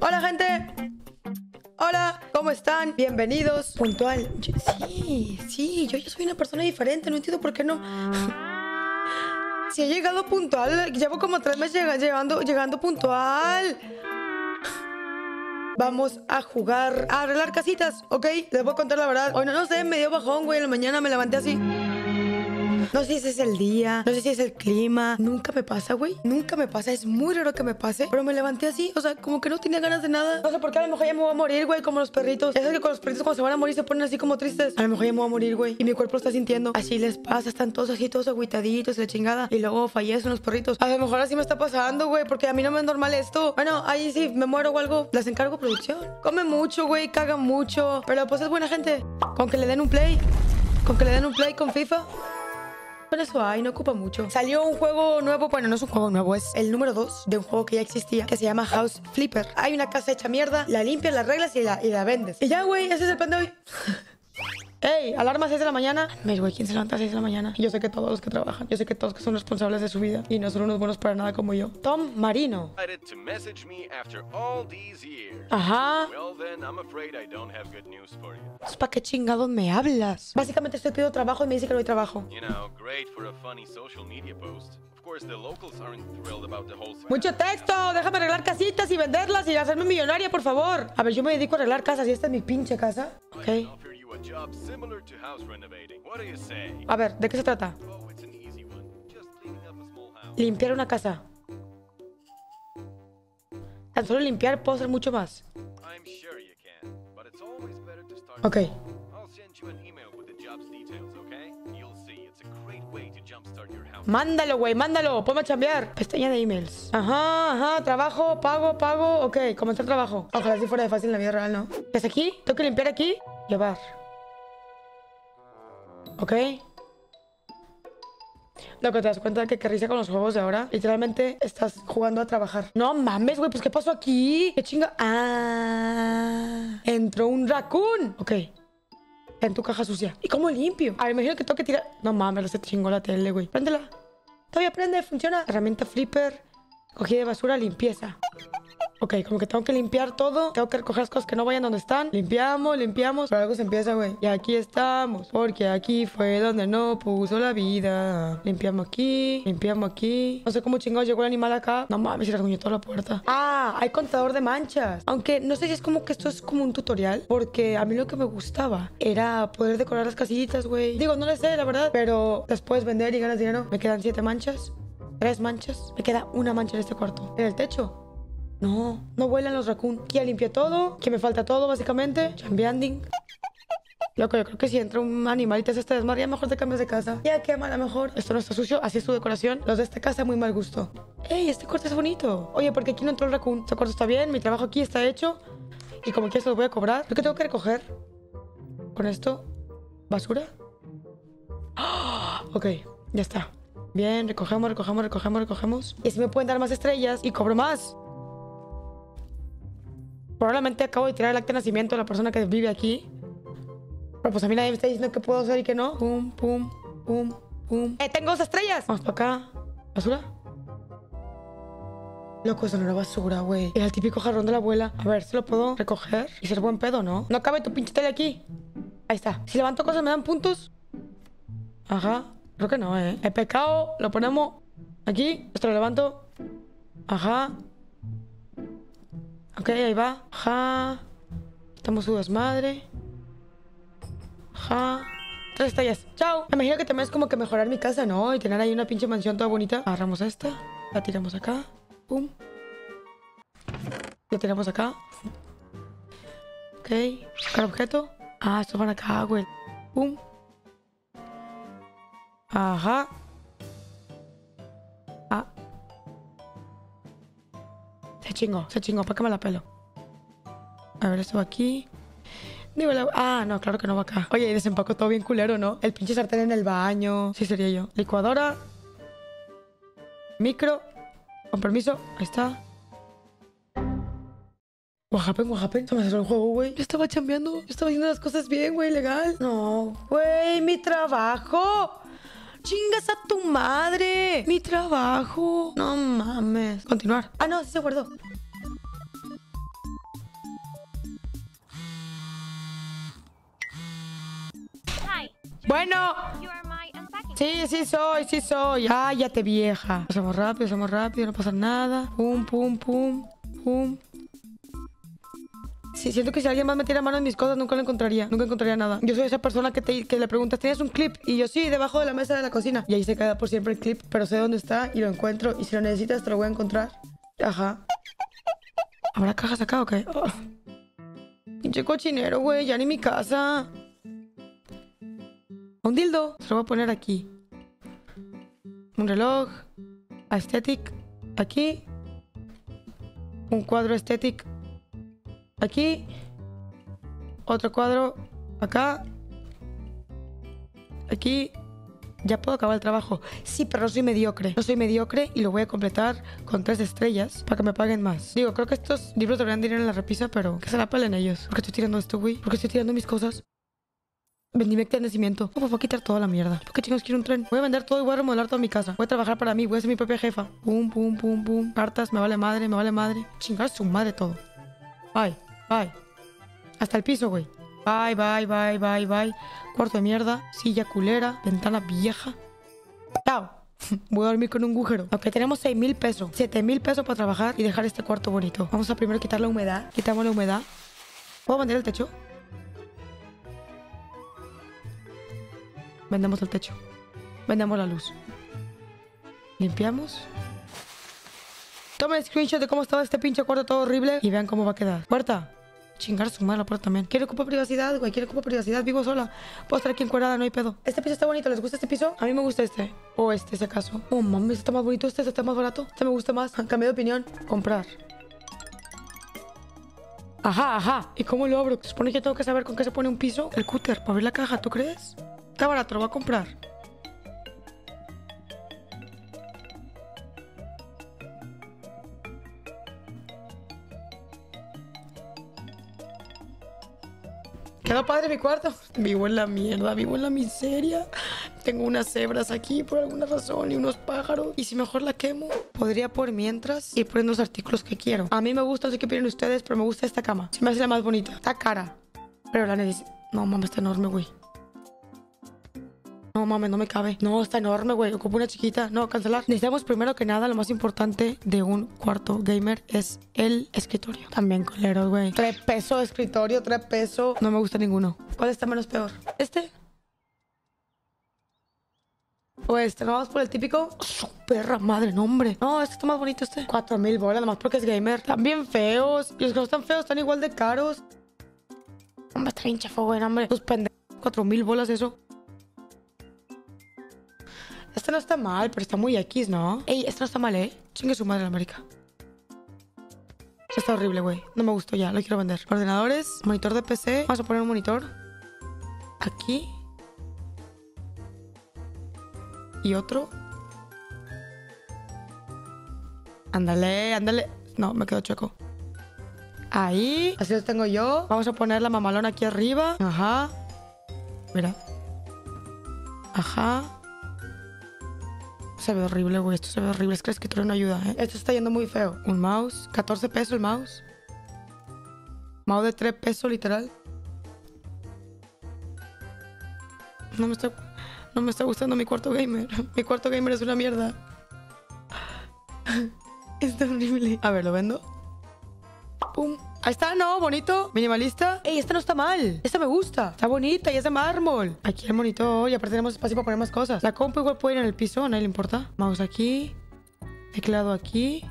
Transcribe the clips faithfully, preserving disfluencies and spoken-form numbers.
Hola, gente. Hola, ¿cómo están? Bienvenidos. Puntual. Yo- sí, sí, yo ya soy una persona diferente. No entiendo por qué no. Si he llegado puntual. Llevo como tres meses llega- llegando, llegando puntual. Vamos a jugar a arreglar casitas, ¿ok? Les voy a contar la verdad. Hoy no, no sé, me dio bajón, güey. En la mañana me levanté así. No sé si ese es el día, no sé si es el clima. Nunca me pasa, güey. Nunca me pasa. Es muy raro que me pase. Pero me levanté así, o sea, como que no tenía ganas de nada. No sé por qué, a lo mejor ya me voy a morir, güey, como los perritos. Ya sabes que con los perritos cuando se van a morir se ponen así como tristes. A lo mejor ya me voy a morir, güey. Y mi cuerpo lo está sintiendo. Así les pasa, están todos así, todos agüitaditos, la chingada. Y luego fallecen los perritos. A lo mejor así me está pasando, güey, porque a mí no me es normal esto. Bueno, ahí sí, me muero o algo, las encargo producción. Come mucho, güey, caga mucho. Pero pues es buena gente. Con que le den un play. Con que le den un play con FIFA. Con eso hay, no ocupa mucho. Salió un juego nuevo, bueno, no es un juego nuevo, es el número dos de un juego que ya existía, que se llama House Flipper. Hay una casa hecha mierda, la limpias, las reglas y la, y la vendes. Y ya, güey, ese es el plan de hoy. ¡Ey! Alarma a seis de la mañana. ¿Ves, güey? ¿Quién se levanta a seis de la mañana? Y yo sé que todos los que trabajan, yo sé que todos que son responsables de su vida y no son unos buenos para nada como yo. Tom Marino. To message me after all these years. Ajá. Well then, I'm afraid I don't have good news for you. ¿Para qué chingados me hablas? Básicamente estoy pidiendo trabajo y me dice que no hay trabajo. You know, great for a funny social media post. Of course, the locals aren't thrilled about the whole. Mucho texto, déjame arreglar casitas y venderlas y hacerme millonaria, por favor. A ver, yo me dedico a arreglar casas y esta es mi pinche casa. Ok. Offer you a job similar to house renovating. What do you say? A ver, ¿de qué se trata? Oh, it's an easy one. Just cleaning up a small house. Limpiar una casa. Tan solo limpiar puedo hacer mucho más. I'm sure you can, but it's always better to start. Ok. I'll send you an email with the job's details, okay? You'll see, it's a great way to jumpstart your house. Mándalo, güey, mándalo. Ponme a chambear. Pestaña de emails. Ajá, ajá. Trabajo, pago, pago. Ok, comenzar trabajo. Ojalá si fuera de fácil en la vida real, ¿no? ¿Es aquí? ¿Tengo que limpiar aquí? Llevar. Ok. Loco, te das cuenta de que qué risa con los juegos de ahora. Literalmente estás jugando a trabajar. No mames, güey, pues ¿qué pasó aquí? ¿Qué chinga? Ah, entró un raccoon. Ok. En tu caja sucia. ¿Y cómo limpio? A ver, imagino que tengo que tirar. No mames, se chingó la tele, güey. Préndela. Todavía prende, funciona. Herramienta flipper. Cogida de basura, limpieza. Ok, como que tengo que limpiar todo. Tengo que recoger las cosas que no vayan donde están. Limpiamos, limpiamos. Pero algo se empieza, güey. Y aquí estamos. Porque aquí fue donde no puso la vida. Limpiamos aquí. Limpiamos aquí. No sé cómo chingados llegó el animal acá. No mames, se rasguñó toda la puerta. Ah, hay contador de manchas. Aunque no sé si es como que esto es como un tutorial. Porque a mí lo que me gustaba era poder decorar las casillitas, güey. Digo, no le sé, la verdad. Pero después vender y ganas dinero. Me quedan siete manchas. Tres manchas. Me queda una mancha en este cuarto. En el techo. No, no vuelan los raccoon. Aquí ya limpié todo. Que me falta todo, básicamente. Chambeanding. Loco, yo creo que si entra un animal y te hace este desmadre, ya mejor te cambias de casa. Ya quema, a lo mejor. Esto no está sucio, así es tu decoración. Los de esta casa, muy mal gusto. ¡Ey, este cuarto es bonito! Oye, porque aquí no entró el raccoon. Este cuarto está bien, mi trabajo aquí está hecho. Y como que se lo voy a cobrar. ¿Lo que tengo que recoger? Con esto. ¿Basura? ¡Oh! Ok, ya está. Bien, recogemos, recogemos, recogemos, recogemos. Y así me pueden dar más estrellas y cobro más. Probablemente acabo de tirar el acta de nacimiento de la persona que vive aquí. Pero pues a mí nadie me está diciendo qué puedo hacer y qué no. Pum, pum, pum, pum. ¡Eh, tengo dos estrellas! Vamos para acá. ¿Basura? Loco, eso no era basura, güey. Era el típico jarrón de la abuela. A ver, ¿se lo puedo recoger? Y ser buen pedo, ¿no? No cabe tu pinche tele aquí. Ahí está. Si levanto cosas, ¿me dan puntos? Ajá. Creo que no, ¿eh? El pecado lo ponemos aquí. Esto lo levanto. Ajá. Ok, ahí va. Ajá. Estamos su desmadre. Ajá. Tres estrellas. Chao. Me imagino que también es como que mejorar mi casa, ¿no? Y tener ahí una pinche mansión toda bonita. Agarramos esta. La tiramos acá. Pum. La tiramos acá. Ok. Buscar objeto. Ah, estos van acá, güey. Pum. Ajá. Ah. Se chingó, se chingó, ¿para qué me la pelo? A ver, esto va aquí. Digo, la... Ah, no, claro que no va acá. Oye, desempaco todo bien culero, ¿no? El pinche sartén en el baño. Sí, sería yo. Licuadora. Micro. Con permiso. Ahí está. Guajapen, guajapen. Se me hace el juego, güey. Yo estaba chambeando. Yo estaba haciendo las cosas bien, güey, legal. No, güey, mi trabajo. ¡Chingas a tu madre! ¡Mi trabajo! No mames. Continuar. Ah, no, sí se guardó. Bueno. You are my unpacking. Sí, sí soy, sí soy. Cállate, vieja. Hacemos rápido, hacemos rápido, no pasa nada. Pum, pum, pum, pum. Sí, siento que si alguien más metiera mano en mis cosas, nunca lo encontraría. Nunca encontraría nada. Yo soy esa persona que, te, que le preguntas, ¿tienes un clip? Y yo, sí, debajo de la mesa de la cocina. Y ahí se queda por siempre el clip, pero sé dónde está y lo encuentro. Y si lo necesitas, te lo voy a encontrar. Ajá. ¿Habrá cajas acá o qué? Oh. Pinche cochinero, güey. Ya ni mi casa. Un dildo. Se lo voy a poner aquí. Un reloj. Aesthetic. Aquí. Un cuadro aesthetic. Aquí. Otro cuadro. Acá. Aquí. Ya puedo acabar el trabajo. Sí, pero no soy mediocre. No soy mediocre y lo voy a completar con tres estrellas para que me paguen más. Digo, creo que estos libros deberían de ir en la repisa, pero que se la pelen ellos. ¿Por qué estoy tirando esto, güey? ¿Por qué estoy tirando mis cosas? Vendí mi acta de nacimiento. ¿Cómo voy a quitar toda la mierda? ¿Por qué chingos quiero un tren? Voy a vender todo y voy a remodelar toda mi casa. Voy a trabajar para mí. Voy a ser mi propia jefa. Pum, pum, pum, pum. Cartas. Me vale madre, me vale madre. Chingar su madre todo. Bye, bye. Hasta el piso, güey. Bye, bye, bye, bye, bye. Cuarto de mierda. Silla culera. Ventana vieja. Chao. Voy a dormir con un agujero. Aunque tenemos seis mil pesos. siete mil pesos para trabajar y dejar este cuarto bonito. Vamos a primero quitar la humedad. Quitamos la humedad. ¿Puedo vender el techo? Vendemos el techo. Vendemos la luz. Limpiamos. Tomen el screenshot de cómo estaba este pinche cuarto todo horrible y vean cómo va a quedar. Puerta. Chingar su madre la puerta también. Quiero ocupar privacidad, güey. Quiero ocupar privacidad. Vivo sola. Puedo estar aquí encuadrada, no hay pedo. Este piso está bonito. ¿Les gusta este piso? A mí me gusta este. O este, ese caso. Oh, mames, este está más bonito. Este, este está más barato. Este me gusta más. Cambié de opinión. Comprar. Ajá, ajá. ¿Y cómo lo abro? Se supone que tengo que saber con qué se pone un piso. El cúter para abrir la caja, ¿tú crees? Está barato, lo voy a comprar. Quedó padre mi cuarto. Vivo en la mierda, vivo en la miseria. Tengo unas cebras aquí por alguna razón y unos pájaros. Y si mejor la quemo, podría por mientras ir poniendo los artículos que quiero. A mí me gusta, no sé qué opinan ustedes, pero me gusta esta cama. Se me hace la más bonita. Está cara, pero la necesito. No, mamá, está enorme, güey. No, mames, no me cabe. No, está enorme, güey. Ocupo una chiquita. No, cancelar. Necesitamos primero que nada, lo más importante de un cuarto gamer es el escritorio. También coleros, güey. Tres pesos de escritorio, tres pesos. No me gusta ninguno. ¿Cuál está menos peor? ¿Este? O este. ¿No vamos por el típico? Su perra madre, no, hombre. No, este está más bonito, este. Cuatro mil bolas, nomás porque es gamer. Están bien feos. Y los que no están feos están igual de caros. Hombre, está bien chafo, güey, hombre. Los pendejos. Cuatro mil bolas eso. Este no está mal, pero está muy X, ¿no? Ey, este no está mal, ¿eh? Chingue su madre la América. Este está horrible, güey. No me gustó ya, lo quiero vender. Ordenadores, monitor de P C. Vamos a poner un monitor. Aquí. Y otro. Ándale, ándale. No, me quedo chueco. Ahí. Así los tengo yo. Vamos a poner la mamalona aquí arriba. Ajá. Mira. Ajá. Se ve horrible, güey. Esto se ve horrible. Es que el escritorio no ayuda, ¿eh? Esto está yendo muy feo. Un mouse. catorce pesos el mouse. Mouse de tres pesos, literal. No me está... No me está gustando mi cuarto gamer. Mi cuarto gamer es una mierda. Está horrible. A ver, ¿lo vendo? Pum. Ahí está, ¿no? Bonito. Minimalista. Ey, esta no está mal. Esta me gusta. Está bonita y es de mármol. Aquí el monitor. Y aparte tenemos espacio para poner más cosas. La compu igual puede ir en el piso. A nadie le importa. Mouse aquí. Teclado aquí.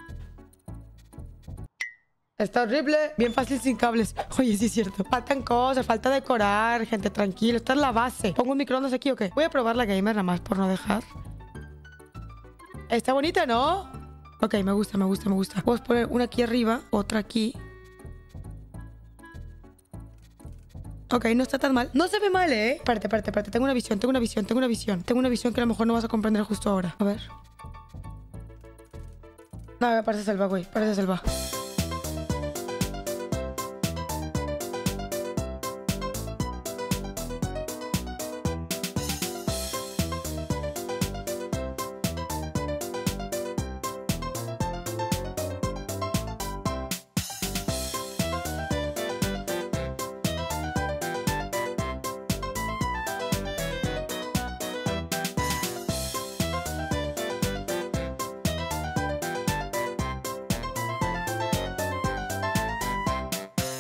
Está horrible. Bien fácil sin cables. Oye, sí es cierto. Faltan cosas. Falta decorar. Gente, tranquilo. Esta es la base. ¿Pongo un microondas aquí o qué? Voy a probar la gamer nada más por no dejar. Está bonita, ¿no? Ok, me gusta, me gusta, me gusta. Puedo poner una aquí arriba. Otra aquí. Ok, no está tan mal. No se ve mal, ¿eh? Espérate, espérate, espérate. Tengo una visión, tengo una visión, tengo una visión. Tengo una visión que a lo mejor no vas a comprender justo ahora. A ver. No, me parece selva, güey. Parece selva.